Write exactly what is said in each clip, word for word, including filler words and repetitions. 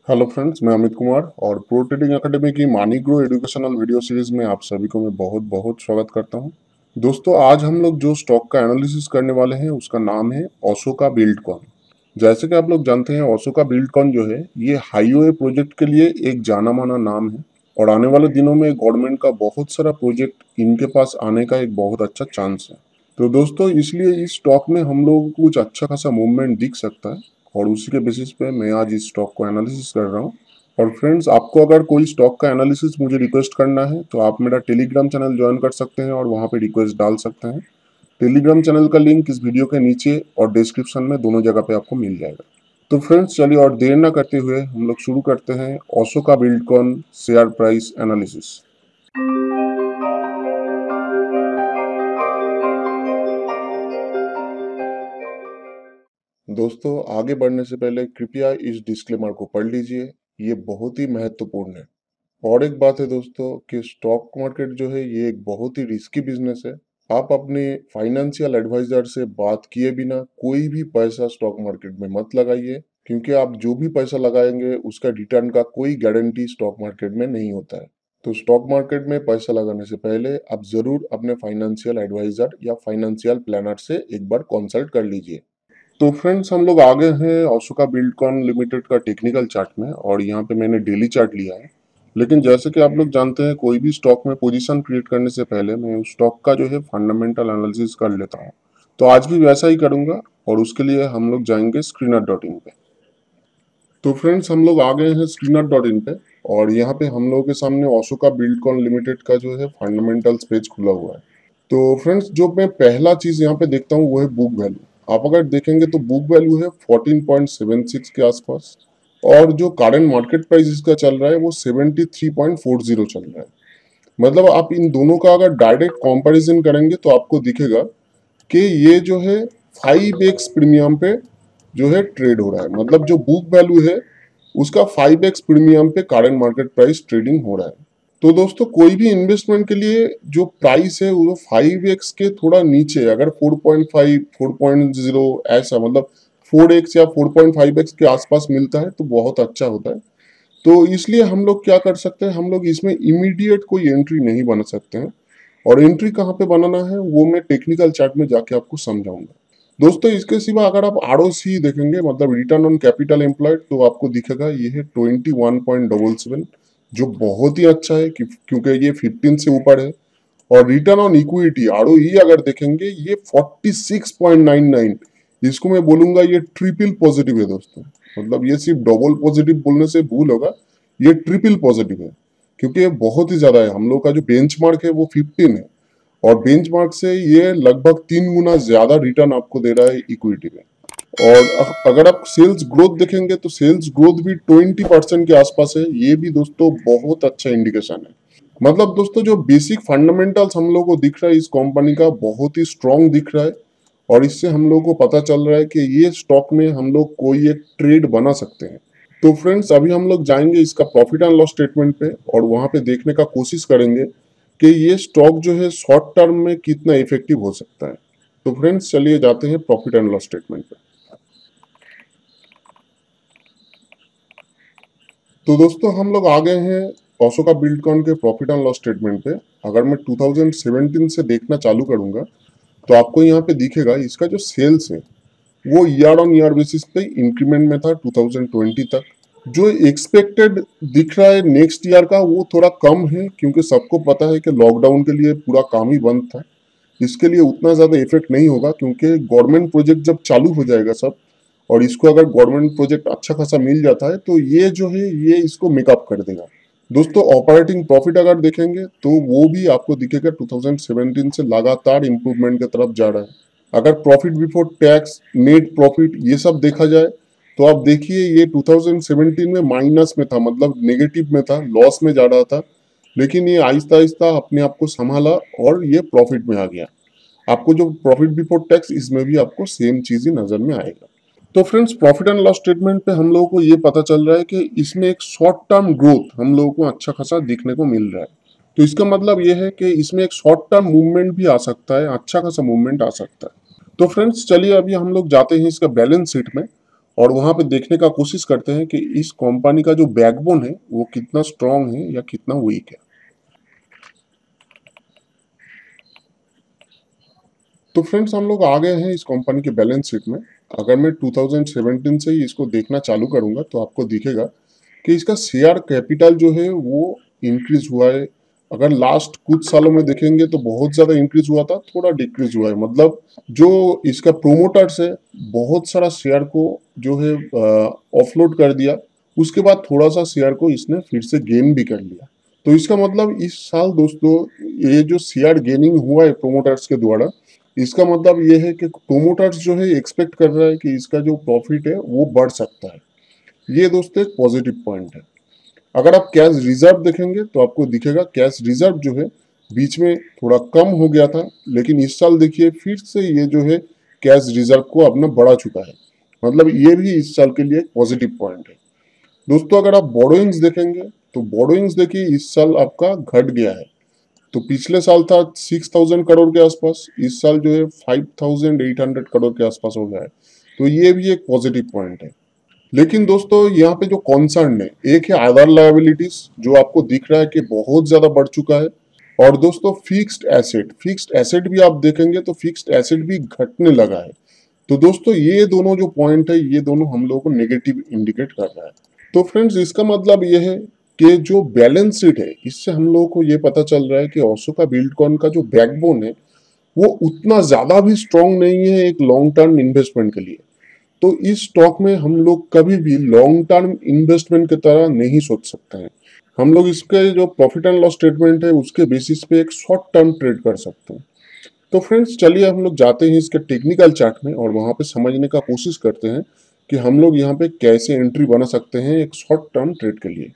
Hello friends, मैं अमित कुमार और pro trading academy की मानी ग्रो एजुकेशनल वीडियो सीरीज में आप सभी को मैं बहुत बहुत स्वागत करता हूं। दोस्तों, आज हम लोग जो स्टॉक का एनालिसिस करने वाले हैं उसका नाम है ओशोका बिल्डकॉन। जैसे कि आप लोग जानते हैं, ओशोका बिल्डकॉन जो है ये हाईवे प्रोजेक्ट के लिए एक जाना माना नाम है और आने वाले दिनों में गवर्नमेंट का बहुत सारा प्रोजेक्ट इनके पास आने का एक बहुत अच्छा चांस है। तो दोस्तों, इसलिए इस स्टॉक में हम लोगों को कुछ अच्छा खासा मूवमेंट दिख सकता है और उसी के बेसिस पे मैं आज इस स्टॉक को एनालिसिस कर रहा हूँ। और फ्रेंड्स, आपको अगर कोई स्टॉक का एनालिसिस मुझे रिक्वेस्ट करना है तो आप मेरा टेलीग्राम चैनल ज्वाइन कर सकते हैं और वहाँ पे रिक्वेस्ट डाल सकते हैं। टेलीग्राम चैनल का लिंक इस वीडियो के नीचे और डिस्क्रिप्शन में दोनों जगह पे आपको मिल जाएगा। तो फ्रेंड्स, चलिए और देर ना करते हुए हम लोग शुरू करते हैं Ashoka Buildcon share price analysis. दोस्तों, आगे बढ़ने से पहले कृपया इस डिस्क्लेमर को पढ़ लीजिए, ये बहुत ही महत्वपूर्ण है। और एक बात है दोस्तों कि स्टॉक मार्केट जो है ये एक बहुत ही रिस्की बिजनेस है। आप अपने फाइनेंशियल एडवाइजर से बात किए बिना कोई भी पैसा स्टॉक मार्केट में मत लगाइए, क्योंकि आप जो भी पैसा लगाएंगे उसका रिटर्न का कोई गारंटी स्टॉक मार्केट में नहीं होता है। तो स्टॉक मार्केट में पैसा लगाने से पहले आप जरूर अपने फाइनेंशियल एडवाइजर या फाइनेंशियल प्लानर से एक बार कंसल्ट कर लीजिए। तो फ्रेंड्स, हम लोग आ गए हैं ओशोका बिल्डकॉन लिमिटेड का टेक्निकल चार्ट में और यहाँ पे मैंने डेली चार्ट लिया है। लेकिन जैसे कि आप लोग जानते हैं, कोई भी स्टॉक में पोजीशन क्रिएट करने से पहले मैं उस स्टॉक का जो है फंडामेंटल एनालिसिस कर लेता हूँ। तो आज भी वैसा ही करूंगा और उसके लिए हम लोग जाएंगे स्क्रीनर डॉट इन पे। तो फ्रेंड्स, हम लोग आ गए हैं स्क्रीनर डॉट इन पे और यहाँ पे हम लोगों के सामने ओशोका बिल्डकॉन लिमिटेड का जो है फंडामेंटल्स पेज खुला हुआ है। तो फ्रेंड्स, जो मैं पहला चीज यहाँ पे देखता हूँ वो है बुक वैल्यू। आप अगर देखेंगे तो बुक वैल्यू है फोर्टीन पॉइंट सेवन सिक्स के आसपास और जो करंट मार्केट प्राइस इसका चल रहा है वो seventy three point four zero चल रहा है। मतलब आप इन दोनों का अगर डायरेक्ट कंपैरिजन करेंगे तो आपको दिखेगा कि ये जो है फाइव एक्स प्रीमियम पे जो है ट्रेड हो रहा है। मतलब जो बुक वैल्यू है उसका फाइव एक्स प्रीमियम पे करंट मार्केट प्राइस ट्रेडिंग हो रहा है। तो दोस्तों, कोई भी इन्वेस्टमेंट के लिए जो प्राइस है वो फाइव एक्स के थोड़ा नीचे, अगर four point five four point zero ऐसा, मतलब फोर एक्स या फोर पॉइंट फाइव एक्स के आसपास मिलता है तो बहुत अच्छा होता है। तो इसलिए हम लोग क्या कर सकते हैं, हम लोग इसमें इमीडिएट कोई एंट्री नहीं बना सकते हैं। और एंट्री कहाँ पे बनाना है वो मैं टेक्निकल चार्ट में जाके आपको समझाऊंगा। दोस्तों, इसके सिवा अगर आप आरओसी देखेंगे, मतलब रिटर्न ऑन कैपिटल एम्प्लॉयड, तो आपको दिखेगा ये है twenty one point double seven, जो बहुत ही अच्छा है कि, क्योंकि ये फिफ्टीन से ऊपर है। और रिटर्न ऑन इक्विटी आरओई अगर देखेंगे ये forty six point nine nine, इसको मैं बोलूंगा ये ट्रिपल पॉजिटिव है दोस्तों। मतलब ये सिर्फ डबल पॉजिटिव बोलने से भूल होगा, ये ट्रिपल पॉजिटिव है, क्योंकि ये बहुत ही ज्यादा है। हम लोग का जो बेंचमार्क है वो फिफ्टीन है और बेंचमार्क से ये लगभग तीन गुना ज्यादा रिटर्न आपको दे रहा है इक्विटी में। और अगर आप सेल्स ग्रोथ देखेंगे तो सेल्स ग्रोथ भी ट्वेंटी परसेंट के आसपास है, ये भी दोस्तों बहुत अच्छा इंडिकेशन है। मतलब दोस्तों, जो बेसिक फंडामेंटल्स हम लोग को दिख रहा है इस कंपनी का बहुत ही स्ट्रांग दिख रहा है और इससे हम लोग को पता चल रहा है कि ये स्टॉक में हम लोग कोई एक ट्रेड बना सकते हैं। तो फ्रेंड्स, अभी हम लोग जाएंगे इसका प्रॉफिट एंड लॉस स्टेटमेंट पे और वहां पे देखने का कोशिश करेंगे कि ये स्टॉक जो है शॉर्ट टर्म में कितना इफेक्टिव हो सकता है। तो फ्रेंड्स, चलिए जाते हैं प्रॉफिट एंड लॉस स्टेटमेंट पे। तो दोस्तों, हम लोग आ गए हैं ओशोका बिल्डकॉन के प्रॉफिट एंड लॉस स्टेटमेंट पे। अगर मैं टू थाउजेंड सेवेंटीन से देखना चालू करूंगा तो आपको यहाँ पे दिखेगा इसका जो सेल्स है वो ईयर ऑन ईयर बेसिस पे इंक्रीमेंट में था टू थाउजेंड ट्वेंटी तक। जो एक्सपेक्टेड दिख रहा है नेक्स्ट ईयर का वो थोड़ा कम है, क्योंकि सबको पता है कि लॉकडाउन के लिए पूरा काम ही बंद था। इसके लिए उतना ज्यादा इफेक्ट नहीं होगा, क्योंकि गवर्नमेंट प्रोजेक्ट जब चालू हो जाएगा सब, और इसको अगर गवर्नमेंट प्रोजेक्ट अच्छा खासा मिल जाता है तो ये जो है ये इसको मेकअप कर देगा। दोस्तों, ऑपरेटिंग प्रॉफिट अगर देखेंगे तो वो भी आपको दिखेगा टू थाउजेंड सेवेंटीन से लगातार इंप्रूवमेंट की तरफ जा रहा है। अगर profit before tax, net profit ये सब देखा जाए तो आप देखिए ये टू थाउजेंड सेवेंटीन में माइनस में था, मतलब नेगेटिव में था, लॉस में जा रहा था। लेकिन ये आहिस्ता आहिस्ता अपने आप को संभाला और ये प्रॉफिट में आ गया। आपको जो प्रॉफिट बिफोर टैक्स, इसमें भी आपको सेम चीज ही नजर में आएगा। तो friends, profit and loss statement पे हम लोगों को ये पता चल रहा है कि इसमें एक शॉर्ट टर्म ग्रोथ हम लोगों को अच्छा खासा दिखने को मिल रहा है। तो इसका मतलब ये है कि इसमें एक शॉर्ट टर्म मूवमेंट भी आ सकता है, अच्छा खासा मूवमेंट आ सकता है। तो फ्रेंड्स, चलिए अभी हम लोग जाते हैं इसका बैलेंस शीट में और वहां पे देखने का कोशिश करते हैं कि इस कंपनी का जो बैकबोन है वो कितना स्ट्रांग है या कितना वीक है। तो फ्रेंड्स हम लोग आ गए हैं इस कंपनी के बैलेंस शीट में। अगर मैं टू थाउजेंड सेवेंटीन से ही इसको देखना चालू करूंगा तो आपको दिखेगा कि इसका शेयर कैपिटल जो है वो इंक्रीज हुआ है। अगर लास्ट कुछ सालों में देखेंगे तो बहुत ज्यादा इंक्रीज हुआ था, थोड़ा डिक्रीज हुआ है। मतलब जो इसका प्रोमोटर्स है बहुत सारा शेयर को जो है ऑफलोड कर दिया, उसके बाद थोड़ा सा शेयर को इसने फिर से गेन भी कर लिया। तो इसका मतलब इस साल दोस्तों ये जो शेयर गेनिंग हुआ है प्रोमोटर्स के द्वारा, इसका मतलब ये है कि प्रोमोटर्स जो है एक्सपेक्ट कर रहा है कि इसका जो प्रॉफिट है वो बढ़ सकता है। ये दोस्तों एक पॉजिटिव पॉइंट है। अगर आप कैश रिजर्व देखेंगे तो आपको दिखेगा कैश रिजर्व जो है बीच में थोड़ा कम हो गया था, लेकिन इस साल देखिए फिर से ये जो है कैश रिजर्व को अपना बढ़ा चुका है। मतलब ये भी इस साल के लिए एक पॉजिटिव पॉइंट है। दोस्तों अगर आप बोरोइंग्स देखेंगे तो बोरोइंग्स देखिए इस साल आपका घट गया है। तो पिछले साल था सिक्स थाउजेंड करोड़ के आसपास, इस साल जो है five thousand eight hundred crore के आसपास हो गया है। तो ये भी एक पॉजिटिव पॉइंट है। लेकिन दोस्तों यहाँ पे जो कॉन्सर्न है, एक है अदर लायबिलिटीज जो आपको दिख रहा है कि बहुत ज्यादा बढ़ चुका है। और दोस्तों फिक्स्ड एसेट, फिक्स्ड एसेट भी आप देखेंगे तो फिक्स्ड एसेट भी घटने लगा है। तो दोस्तों ये दोनों जो पॉइंट है ये दोनों हम लोगों को नेगेटिव इंडिकेट कर रहा है। तो फ्रेंड्स इसका मतलब ये है कि जो बैलेंस शीट है इससे हम लोगों को ये पता चल रहा है कि ओशोका बिल्डकॉन का जो बैकबोन है वो उतना ज्यादा भी स्ट्रांग नहीं है एक लॉन्ग टर्म इन्वेस्टमेंट के लिए। तो इस स्टॉक में हम लोग कभी भी लॉन्ग टर्म इन्वेस्टमेंट की तरह नहीं सोच सकते हैं। हम लोग इसके जो प्रॉफिट एंड लॉस स्टेटमेंट है उसके बेसिस पे एक शॉर्ट टर्म ट्रेड कर सकते हैं। तो फ्रेंड्स चलिए हम लोग जाते हैं इसके टेक्निकल चार्ट में और वहां पे समझने का कोशिश करते हैं कि हम लोग यहाँ पे कैसे एंट्री बना सकते हैं एक शॉर्ट टर्म ट्रेड के लिए।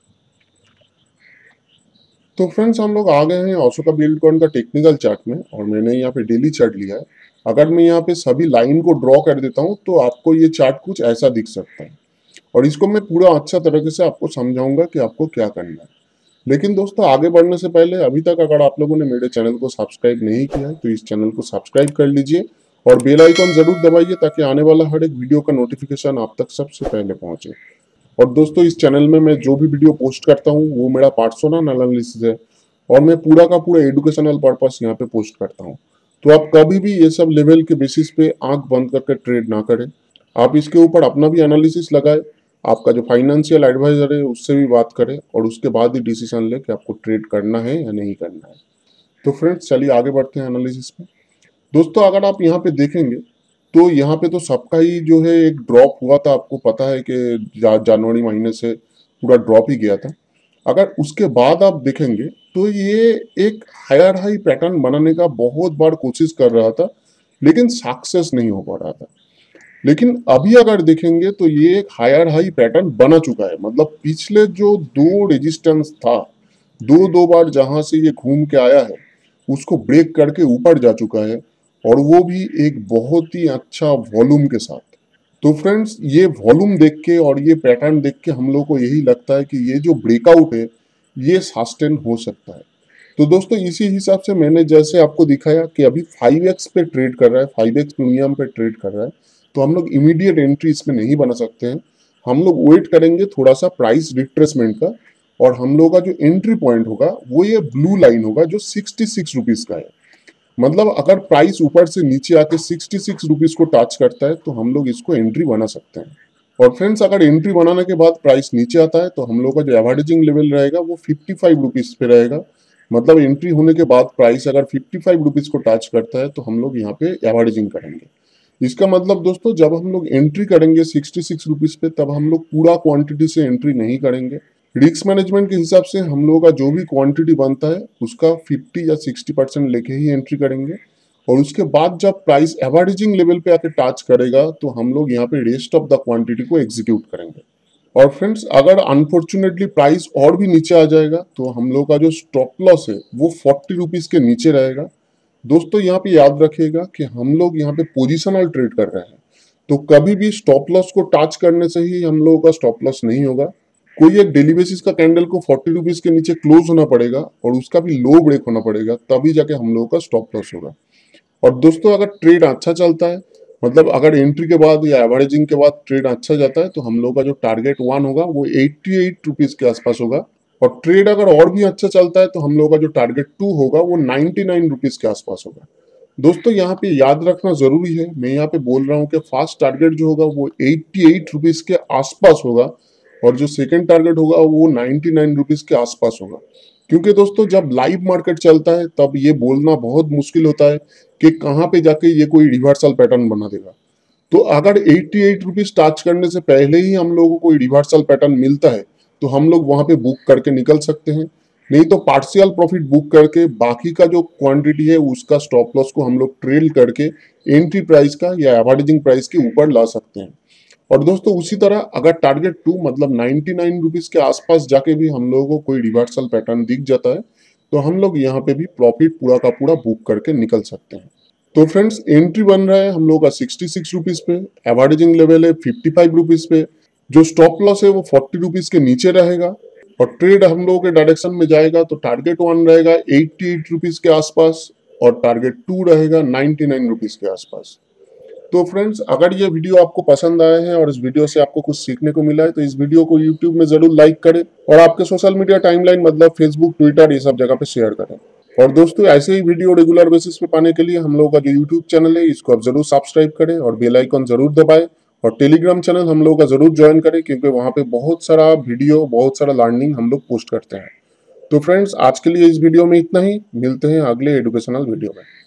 तो फ्रेंड्स हम लोग आ गए हैं ओशोका बिल्डकॉइन का टेक्निकल चार्ट में और मैंने यहाँ पे डेली चार्ट लिया है। अगर मैं यहाँ पे सभी लाइन को ड्रॉ कर देता हूँ तो आपको ये चार्ट कुछ ऐसा दिख सकता है और इसको मैं पूरा अच्छा तरीके से आपको समझाऊंगा कि आपको क्या करना है। लेकिन दोस्तों आगे बढ़ने से पहले अभी तक अगर आप लोगों ने मेरे चैनल को सब्सक्राइब नहीं किया है तो इस चैनल को सब्सक्राइब कर लीजिए और बेल आइकॉन जरूर दबाइए ताकि आने वाला हर एक वीडियो का नोटिफिकेशन आप तक सबसे पहले पहुंचे। और दोस्तों इस चैनल में मैं जो भी वीडियो पोस्ट करता हूँ वो मेरा पर्सनल एनालिसिस है और मैं पूरा का पूरा एजुकेशनल पर्पस यहाँ पे पोस्ट करता हूँ। तो आप कभी भी ये सब लेवल के बेसिस पे आंख बंद करके ट्रेड ना करें। आप इसके ऊपर अपना भी एनालिसिस लगाए, आपका जो फाइनेंशियल एडवाइजर है उससे भी बात करें और उसके बाद ही डिसीजन ले कि आपको ट्रेड करना है या नहीं करना है। तो फ्रेंड्स चलिए आगे बढ़ते हैं एनालिसिस में। दोस्तों अगर आप यहाँ पे देखेंगे तो यहाँ पे तो सबका ही जो है एक ड्रॉप हुआ था, आपको पता है कि जा, जनवरी महीने से पूरा ड्रॉप ही गया था। अगर उसके बाद आप देखेंगे तो ये एक हायर हाई पैटर्न बनाने का बहुत बार कोशिश कर रहा था लेकिन सक्सेस नहीं हो पा रहा था। लेकिन अभी अगर देखेंगे तो ये एक हायर हाई पैटर्न बना चुका है। मतलब पिछले जो दो रेजिस्टेंस था, दो दो बार जहां से ये घूम के आया है उसको ब्रेक करके ऊपर जा चुका है और वो भी एक बहुत ही अच्छा वॉल्यूम के साथ। तो फ्रेंड्स ये वॉल्यूम देख के और ये पैटर्न देख के हम लोग को यही लगता है कि ये जो ब्रेकआउट है ये सस्टेन हो सकता है। तो दोस्तों इसी हिसाब से मैंने जैसे आपको दिखाया कि अभी फाइव एक्स पे ट्रेड कर रहा है, फाइव एक्स प्रीमियम पे ट्रेड कर रहा है, तो हम लोग इमीडिएट एंट्री इसमें नहीं बना सकते हैं। हम लोग वेट करेंगे थोड़ा सा प्राइस रिट्रेसमेंट का और हम लोग का जो एंट्री पॉइंट होगा वो ये ब्लू लाइन होगा जो सिक्सटी सिक्स रुपीज का है। मतलब अगर प्राइस ऊपर से नीचे आके सिक्सटी सिक्स रुपीज को टच करता है तो हम लोग इसको एंट्री बना सकते हैं। और फ्रेंड्स अगर एंट्री बनाने के बाद प्राइस नीचे आता है तो हम लोग का जो एवरेजिंग लेवल रहेगा वो फिफ्टी फाइव रुपीज पे रहेगा। मतलब एंट्री होने के बाद प्राइस अगर फिफ्टी फाइव रुपीज को टच करता है तो हम लोग यहाँ पे एवरेजिंग करेंगे। इसका मतलब दोस्तों जब हम लोग एंट्री करेंगे सिक्सटी सिक्स रुपीज पे तब हम लोग पूरा क्वांटिटी से एंट्री नहीं करेंगे। रिस्क मैनेजमेंट के हिसाब से हम लोगों का जो भी क्वांटिटी बनता है उसका फिफ्टी या सिक्सटी परसेंट लेके ही एंट्री करेंगे और उसके बाद जब प्राइस एवरेजिंग लेवल पे आके टच करेगा तो हम लोग यहाँ पे रेस्ट ऑफ द क्वांटिटी को एग्जीक्यूट करेंगे। और फ्रेंड्स अगर अनफॉर्चुनेटली प्राइस और भी नीचे आ जाएगा तो हम लोग का जो स्टॉप लॉस है वो फोर्टी रुपीज के नीचे रहेगा। दोस्तों यहाँ पे याद रखिएगा कि हम लोग यहाँ पे पोजिशनल ट्रेड कर रहे हैं, तो कभी भी स्टॉप लॉस को टच करने से ही हम लोगों का स्टॉप लॉस नहीं होगा। कोई एक डेली बेसिस का कैंडल को फोर्टी रुपीज के नीचे क्लोज होना पड़ेगा और उसका भी लो ब्रेक होना पड़ेगा, तभी जाके हम लोगों का स्टॉप लॉस होगा। और दोस्तों अगर ट्रेड अच्छा चलता है मतलब अगर एंट्री के बाद या एवरेजिंग के बाद ट्रेड अच्छा जाता है तो हम लोग का जो टारगेट वन होगा वो एट्टी एट रुपीज के आसपास होगा, और ट्रेड अगर और भी अच्छा चलता है तो हम लोग का जो टारगेट टू होगा वो नाइन्टी नाइन रुपीज के आसपास होगा। दोस्तों यहाँ पे याद रखना जरूरी है, मैं यहाँ पे बोल रहा हूँ कि फर्स्ट टारगेट जो होगा वो एट्टी एट रुपीज के आसपास होगा, और जो सेकंड टारगेट होगा वो नाइन्टी नाइन रुपीज के आसपास होगा। क्योंकि दोस्तों जब लाइव मार्केट चलता है तब ये बोलना बहुत मुश्किल होता है कि कहाँ पे जाके ये कोई रिवर्सल पैटर्न बना देगा। तो अगर एट्टी एट रुपीज टच करने से पहले ही हम लोगों को रिवर्सल पैटर्न मिलता है तो हम लोग वहां पे बुक करके निकल सकते हैं, नहीं तो पार्शियल प्रॉफिट बुक करके बाकी का जो क्वांटिटी है उसका स्टॉप लॉस को हम लोग ट्रेल करके एंट्री प्राइस का या एवरेजिंग प्राइस के ऊपर ला सकते हैं। और दोस्तों उसी तरह अगर टारगेट टू मतलब नाइन्टी नाइन रुपीज के आसपास जाके भी हम लोगों को कोई रिवर्सल पैटर्न दिख जाता है तो हम लोग यहाँ पे भी प्रॉफिट पूरा का पूरा बुक करके निकल सकते हैं। तो फ्रेंड्स एंट्री बन रहा है हम लोग का सिक्सटी सिक्स रुपीज पे, एवरेजिंग लेवल है फिफ्टी फाइव रुपीज पे, जो स्टॉप लॉस है वो फोर्टी रुपीज के नीचे रहेगा, और ट्रेड हम लोगों के डायरेक्शन में जाएगा तो टारगेट वन रहेगा एट्टी एट रुपीज के आसपास और टारगेट टू रहेगा नाइन्टी नाइन रुपीज के आसपास। तो फ्रेंड्स अगर ये वीडियो आपको पसंद आया है और इस वीडियो से आपको कुछ सीखने को मिला है तो इस वीडियो को यूट्यूब में जरूर लाइक करें और आपके सोशल मीडिया टाइमलाइन मतलब फेसबुक ट्विटर ये सब जगह पे शेयर करें। और दोस्तों ऐसे ही वीडियो रेगुलर बेसिस पे पाने के लिए हम लोगों का जो यूट्यूब चैनल है इसको आप जरूर सब्सक्राइब करें और बेल आइकन जरूर दबाएं, और टेलीग्राम चैनल हम लोगों का जरूर ज्वाइन करें क्योंकि वहां पे बहुत सारा वीडियो बहुत सारा लर्निंग हम लोग पोस्ट करते हैं। तो फ्रेंड्स आज के लिए इस वीडियो में इतना ही, मिलते हैं अगले एजुकेशनल वीडियो में।